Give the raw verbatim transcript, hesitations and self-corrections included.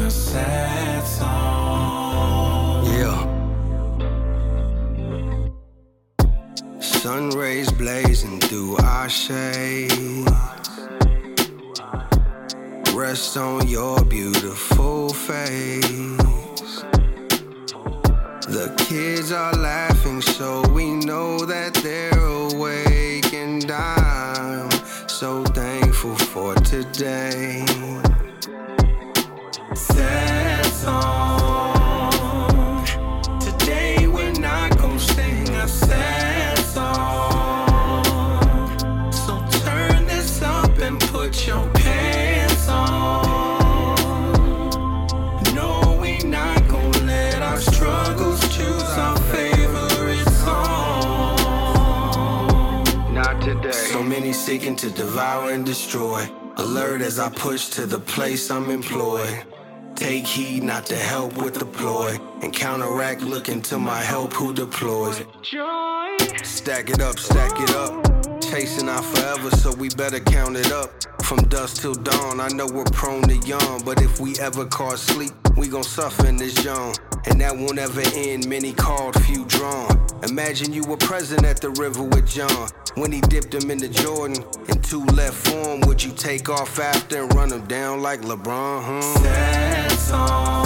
a sad song. Yeah. Sun rays blazing through our shade. Rest on your beautiful face. The kids are laughing, so we know that they're awake, and I'm so thankful for today. Sad song. Today we're not gonna sing a sad song. So turn this up and put your pants on. No, we not gonna let our struggles choose our favorite song. Not today. So many seeking to devour and destroy. Alert as I push to the place I'm employed. Take heed not to help with the ploy, and counteract looking to my help who deploys. Stack it up, stack it up. Chasing out forever, so we better count it up. From dusk till dawn, I know we're prone to yawn, but if we ever caught sleep, we gon' suffer in this zone. And that won't ever end, many called, few drawn. Imagine you were present at the river with John, when he dipped him into Jordan, and two left for him. Would you take off after and run him down like LeBron, huh? Sad song.